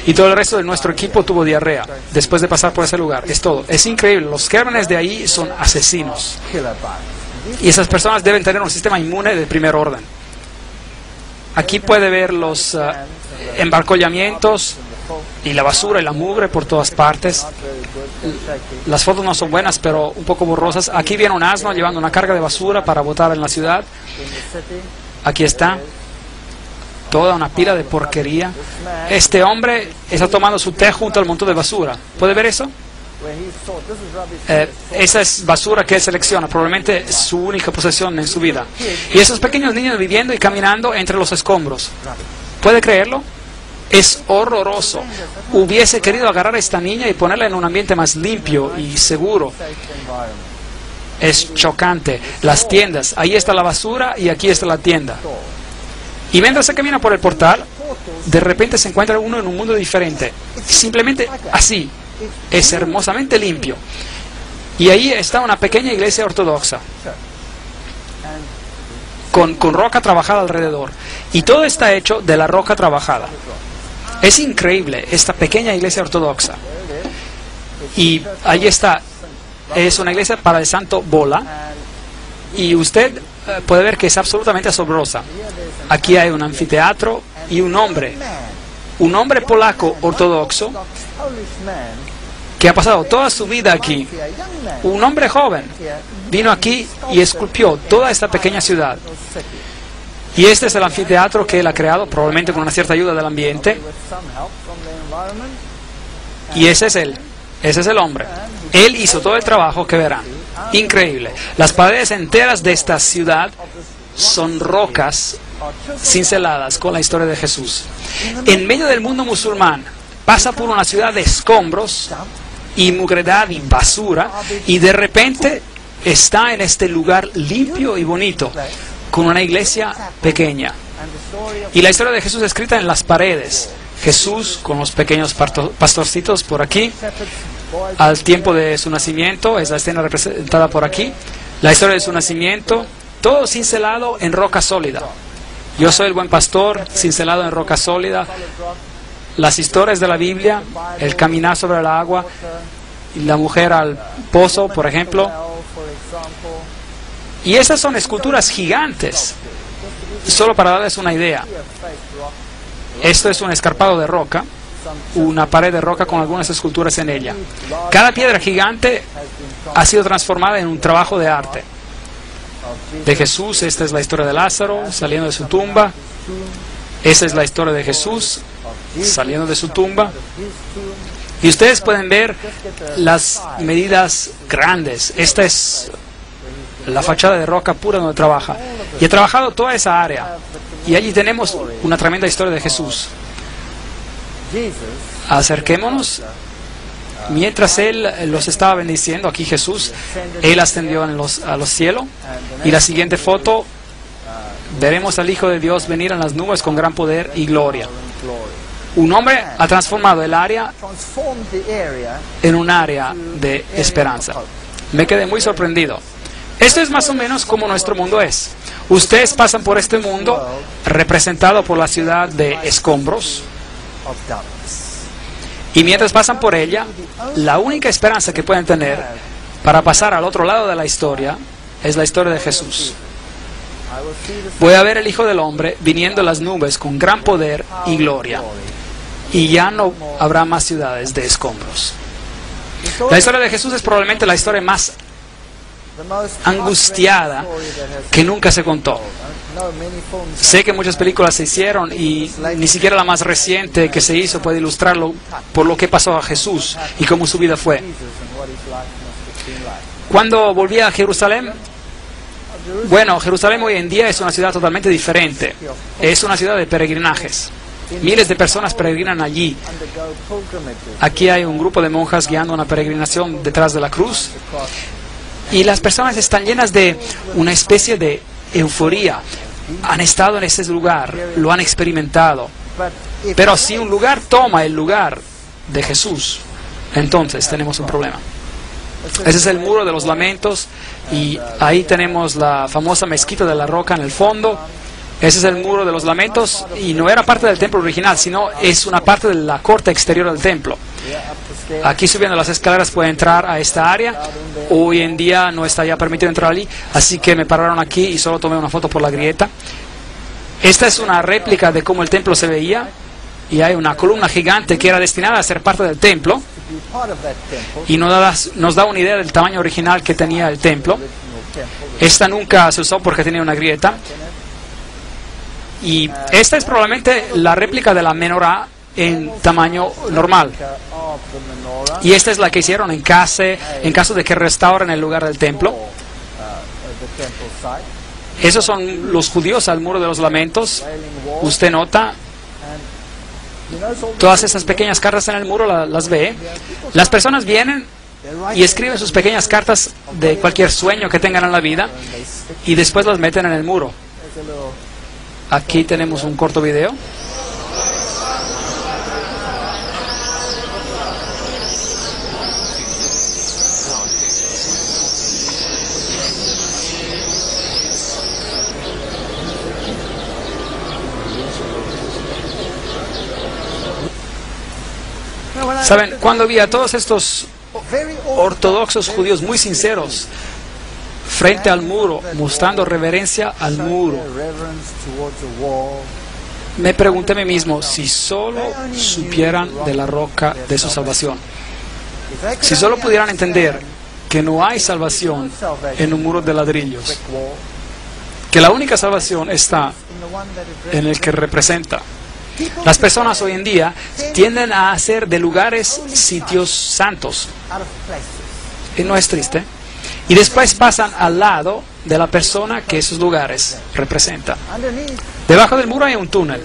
Y todo el resto de nuestro equipo tuvo diarrea después de pasar por ese lugar. Es todo. Es increíble. Los gérmenes de ahí son asesinos. Y esas personas deben tener un sistema inmune de primer orden. Aquí puede ver los embarcollamientos y la basura y la mugre por todas partes. Las fotos no son buenas, pero un poco borrosas. Aquí viene un asno llevando una carga de basura para botar en la ciudad. Aquí está. Toda una pila de porquería. Este hombre está tomando su té junto al montón de basura. ¿Puede ver eso? Esa es basura que él selecciona, probablemente su única posesión en su vida. Y esos pequeños niños viviendo y caminando entre los escombros. ¿Puede creerlo? Es horroroso. Hubiese querido agarrar a esta niña y ponerla en un ambiente más limpio y seguro. Es chocante. Las tiendas, ahí está la basura y aquí está la tienda. Y mientras se camina por el portal, de repente se encuentra uno en un mundo diferente. Simplemente así. Es hermosamente limpio. Y ahí está una pequeña iglesia ortodoxa. Con roca trabajada alrededor. Y todo está hecho de la roca trabajada. Es increíble esta pequeña iglesia ortodoxa. Y ahí está. Es una iglesia para el santo Bola. Y usted puede ver que es absolutamente asombrosa. Aquí hay un anfiteatro y un hombre polaco ortodoxo que ha pasado toda su vida aquí. Un hombre joven vino aquí y esculpió toda esta pequeña ciudad. Y este es el anfiteatro que él ha creado, probablemente con una cierta ayuda del ambiente. Y ese es él. Ese es el hombre. Él hizo todo el trabajo que verán. Increíble. Las paredes enteras de esta ciudad son rocas cinceladas con la historia de Jesús. En medio del mundo musulmán, pasa por una ciudad de escombros y mugredad y basura, y de repente está en este lugar limpio y bonito, con una iglesia pequeña. Y la historia de Jesús escrita en las paredes. Jesús con los pequeños pastorcitos por aquí, al tiempo de su nacimiento, es la escena representada por aquí. La historia de su nacimiento, todo cincelado en roca sólida. Yo soy el buen pastor, cincelado en roca sólida. Las historias de la Biblia, el caminar sobre el agua, y la mujer al pozo, por ejemplo. Y esas son esculturas gigantes. Solo para darles una idea. Esto es un escarpado de roca, una pared de roca con algunas esculturas en ella. Cada piedra gigante ha sido transformada en un trabajo de arte. De Jesús, esta es la historia de Lázaro saliendo de su tumba. Esa es la historia de Jesús saliendo de su tumba. Y ustedes pueden ver las medidas grandes. Esta es la fachada de roca pura donde trabaja. Y he trabajado toda esa área. Y allí tenemos una tremenda historia de Jesús. Acerquémonos. Mientras Él los estaba bendiciendo, aquí Jesús, Él ascendió a los cielos. Y la siguiente foto, veremos al Hijo de Dios venir en las nubes con gran poder y gloria. Un hombre ha transformado el área en un área de esperanza. Me quedé muy sorprendido. Esto es más o menos como nuestro mundo es. Ustedes pasan por este mundo representado por la ciudad de escombros. Y mientras pasan por ella, la única esperanza que pueden tener para pasar al otro lado de la historia es la historia de Jesús. Voy a ver el Hijo del Hombre viniendo en las nubes con gran poder y gloria. Y ya no habrá más ciudades de escombros. La historia de Jesús es probablemente la historia más angustiada que nunca se contó. Sé que muchas películas se hicieron y ni siquiera la más reciente que se hizo puede ilustrarlo por lo que pasó a Jesús y cómo su vida fue. Cuando volví a Jerusalén, bueno, Jerusalén hoy en día es una ciudad totalmente diferente. Es una ciudad de peregrinajes. Miles de personas peregrinan allí. Aquí hay un grupo de monjas guiando una peregrinación detrás de la cruz. Y las personas están llenas de una especie de euforía. Han estado en ese lugar, lo han experimentado. Pero si un lugar toma el lugar de Jesús, entonces tenemos un problema. Ese es el muro de los lamentos y ahí tenemos la famosa mezquita de la roca en el fondo. Ese es el muro de los lamentos y no era parte del templo original, sino es una parte de la corte exterior del templo. Aquí subiendo las escaleras puede entrar a esta área. Hoy en día no está ya permitido entrar allí, así que me pararon aquí y solo tomé una foto por la grieta. Esta es una réplica de cómo el templo se veía y hay una columna gigante que era destinada a ser parte del templo y nos da una idea del tamaño original que tenía el templo. Esta nunca se usó porque tenía una grieta. Y esta es probablemente la réplica de la menorá en tamaño normal. Y esta es la que hicieron en caso de que restauren el lugar del templo. Esos son los judíos al muro de los lamentos. Usted nota todas esas pequeñas cartas en el muro, las ve. Las personas vienen y escriben sus pequeñas cartas de cualquier sueño que tengan en la vida y después las meten en el muro. Aquí tenemos un corto video. ¿Saben? Cuando vi a todos estos ortodoxos judíos muy sinceros frente al muro, mostrando reverencia al muro, me pregunté a mí mismo si solo supieran de la roca de su salvación, si solo pudieran entender que no hay salvación en un muro de ladrillos, que la única salvación está en el que representa. Las personas hoy en día tienden a hacer de lugares sitios santos. Y no es triste. Y después pasan al lado de la persona que esos lugares representan. Debajo del muro hay un túnel.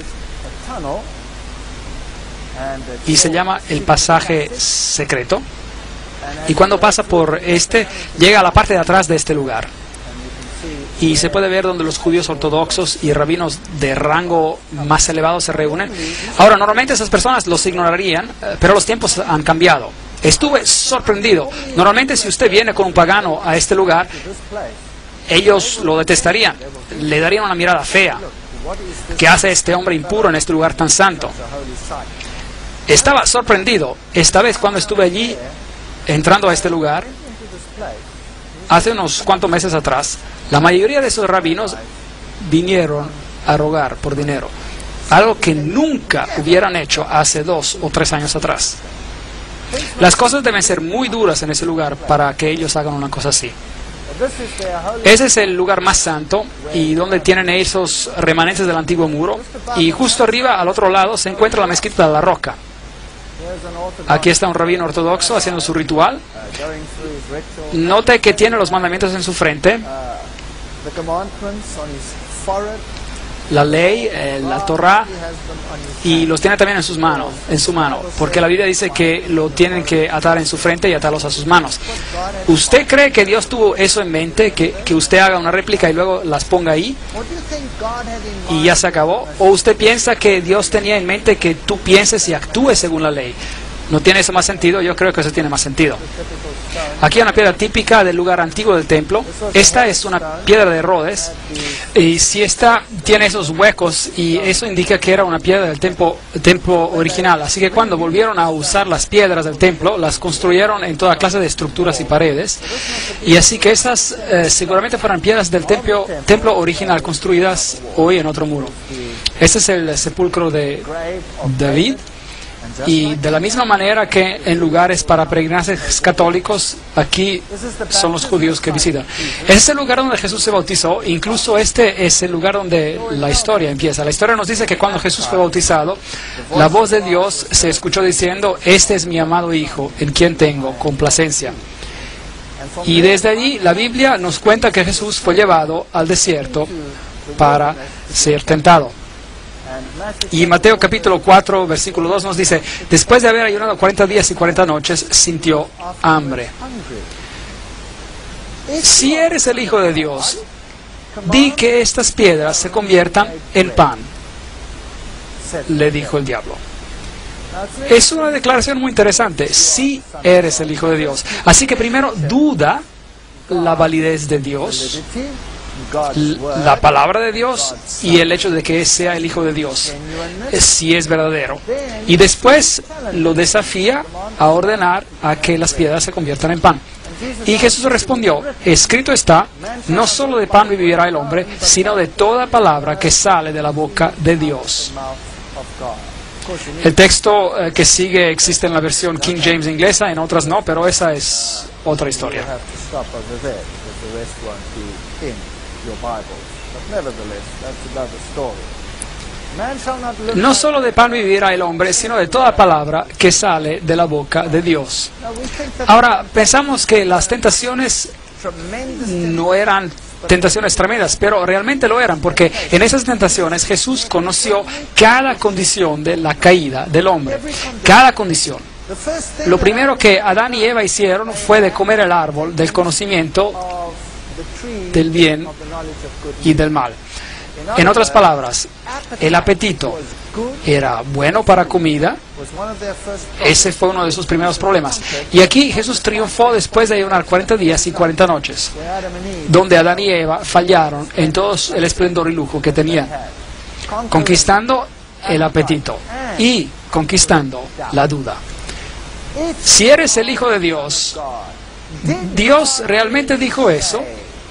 Y se llama el pasaje secreto. Y cuando pasa por llega a la parte de atrás de este lugar. Y se puede ver donde los judíos ortodoxos y rabinos de rango más elevado se reúnen. Ahora, normalmente esas personas los ignorarían, pero los tiempos han cambiado. Estuve sorprendido. Normalmente si usted viene con un pagano a este lugar, ellos lo detestarían. Le darían una mirada fea. ¿Qué hace este hombre impuro en este lugar tan santo? Estaba sorprendido. Esta vez cuando estuve allí, entrando a este lugar, hace unos cuantos meses atrás, la mayoría de esos rabinos vinieron a rogar por dinero. Algo que nunca hubieran hecho hace 2 o 3 años atrás. Las cosas deben ser muy duras en ese lugar para que ellos hagan una cosa así. Ese es el lugar más santo y donde tienen esos remanentes del antiguo muro. Y justo arriba, al otro lado, se encuentra la mezquita de la roca. Aquí está un rabino ortodoxo haciendo su ritual. Note que tiene los mandamientos en su frente. La ley, la Torah, y los tiene también en su mano, porque la Biblia dice que lo tienen que atar en su frente y atarlos a sus manos. ¿Usted cree que Dios tuvo eso en mente, que usted haga una réplica y luego las ponga ahí y ya se acabó? ¿O usted piensa que Dios tenía en mente que tú pienses y actúes según la ley? ¿No tiene eso más sentido? Yo creo que eso tiene más sentido. Aquí hay una piedra típica del lugar antiguo del templo. Esta es una piedra de Rhodes. Y si esta tiene esos huecos, y eso indica que era una piedra del templo original. Así que cuando volvieron a usar las piedras del templo, las construyeron en toda clase de estructuras y paredes. Y así que estas seguramente fueron piedras del templo original construidas hoy en otro muro. Este es el sepulcro de David. Y de la misma manera que en lugares para peregrinos católicos, aquí son los judíos que visitan. Este es el lugar donde Jesús se bautizó. Incluso este es el lugar donde la historia empieza. La historia nos dice que cuando Jesús fue bautizado, la voz de Dios se escuchó diciendo: "Este es mi amado Hijo, en quien tengo complacencia". Y desde allí la Biblia nos cuenta que Jesús fue llevado al desierto para ser tentado. Y Mateo capítulo 4, versículo 2 nos dice: después de haber ayunado 40 días y 40 noches, sintió hambre. Si eres el Hijo de Dios, di que estas piedras se conviertan en pan, le dijo el diablo. Es una declaración muy interesante. Si eres el Hijo de Dios. Así que primero duda la validez de Dios. la palabra de Dios y el hecho de que sea el Hijo de Dios, si es verdadero. Y después lo desafía a ordenar a que las piedras se conviertan en pan. Y Jesús respondió, escrito está, no solo de pan vivirá el hombre, sino de toda palabra que sale de la boca de Dios. El texto que sigue existe en la versión King James inglesa, en otras no, pero esa es otra historia. No solo de pan vivirá el hombre, sino de toda palabra que sale de la boca de Dios. Ahora, pensamos que las tentaciones no eran tentaciones tremendas, pero realmente lo eran, porque en esas tentaciones Jesús conoció cada condición de la caída del hombre, cada condición. Lo primero que Adán y Eva hicieron fue de comer el árbol del conocimiento del bien y del mal. En otras palabras, el apetito era bueno para comida. Ese fue uno de sus primeros problemas. Y aquí Jesús triunfó después de ayunar 40 días y 40 noches, donde Adán y Eva fallaron en todo el esplendor y lujo que tenían, conquistando el apetito y conquistando la duda. Si eres el Hijo de Dios, ¿Dios realmente dijo eso?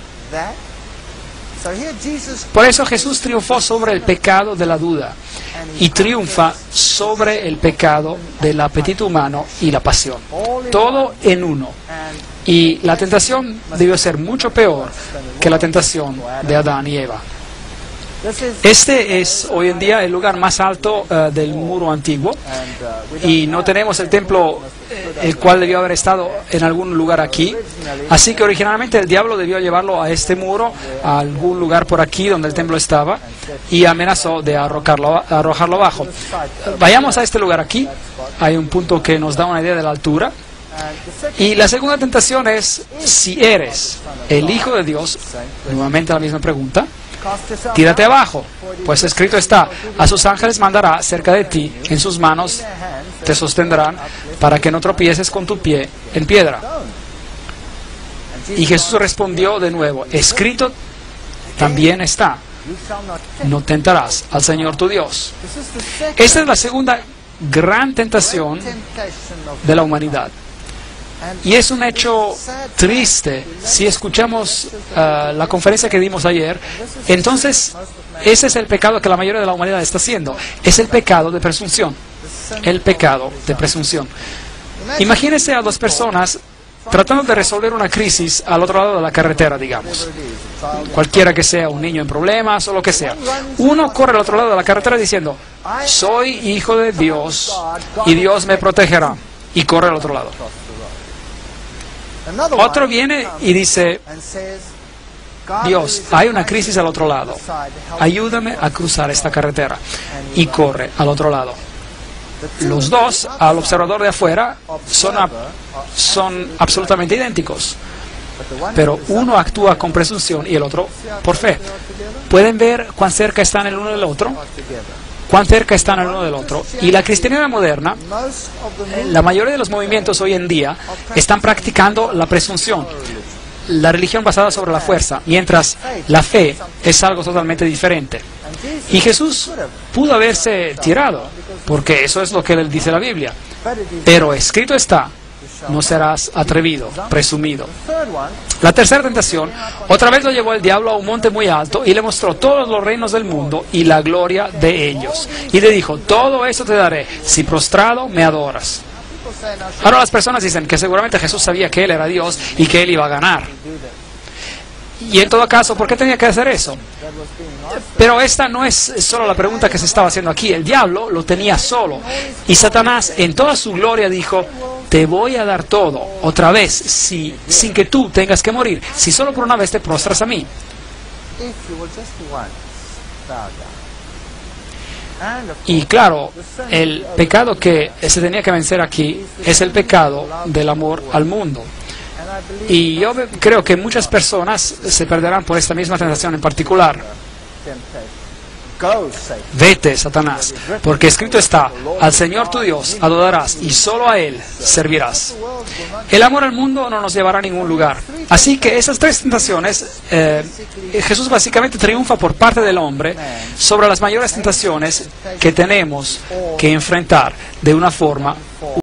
Por eso Jesús triunfó sobre el pecado de la duda y triunfa sobre el pecado del apetito humano y la pasión. Todo en uno. Y la tentación debió ser mucho peor que la tentación de Adán y Eva. Este es hoy en día el lugar más alto del muro antiguo, y no tenemos el templo, el cual debió haber estado en algún lugar aquí. Así que originalmente el diablo debió llevarlo a este muro, a algún lugar por aquí donde el templo estaba, y amenazó de arrojarlo abajo. Vayamos a este lugar aquí. Hay un punto que nos da una idea de la altura. Y la segunda tentación es, si eres el Hijo de Dios, nuevamente la misma pregunta, tírate abajo, pues escrito está, a sus ángeles mandará cerca de ti, en sus manos te sostendrán, para que no tropieces con tu pie en piedra. Y Jesús respondió de nuevo, escrito también está, no tentarás al Señor tu Dios. Esta es la segunda gran tentación de la humanidad. Y es un hecho triste. Si escuchamos la conferencia que dimos ayer, entonces ese es el pecado que la mayoría de la humanidad está haciendo. Es el pecado de presunción. El pecado de presunción. Imagínense a dos personas tratando de resolver una crisis al otro lado de la carretera, digamos. Cualquiera que sea, un niño en problemas o lo que sea. Uno corre al otro lado de la carretera diciendo, soy hijo de Dios y Dios me protegerá. Y corre al otro lado. Otro viene y dice, Dios, hay una crisis al otro lado, ayúdame a cruzar esta carretera, y corre al otro lado. Los dos, al observador de afuera, son absolutamente idénticos, pero uno actúa con presunción y el otro por fe. ¿Pueden ver cuán cerca están el uno del otro? Cuán cerca están el uno del otro. Y la cristiandad moderna, la mayoría de los movimientos hoy en día están practicando la presunción, la religión basada sobre la fuerza, mientras la fe es algo totalmente diferente. Y Jesús pudo haberse tirado, porque eso es lo que él dice la Biblia. Pero escrito está, no serás atrevido, presumido. La tercera tentación, otra vez lo llevó el diablo a un monte muy alto y le mostró todos los reinos del mundo y la gloria de ellos. Y le dijo, todo eso te daré, si prostrado me adoras. Ahora las personas dicen que seguramente Jesús sabía que Él era Dios y que Él iba a ganar. Y en todo caso, ¿por qué tenía que hacer eso? Pero esta no es solo la pregunta que se estaba haciendo aquí. El diablo lo tenía solo. Y Satanás en toda su gloria dijo, te voy a dar todo, otra vez, sin que tú tengas que morir, si solo por una vez te prostras a mí. Y claro, el pecado que se tenía que vencer aquí es el pecado del amor al mundo. Y yo creo que muchas personas se perderán por esta misma tentación en particular. Vete, Satanás, porque escrito está, al Señor tu Dios adorarás y solo a Él servirás. El amor al mundo no nos llevará a ningún lugar. Así que esas tres tentaciones, Jesús básicamente triunfa por parte del hombre sobre las mayores tentaciones que tenemos que enfrentar de una forma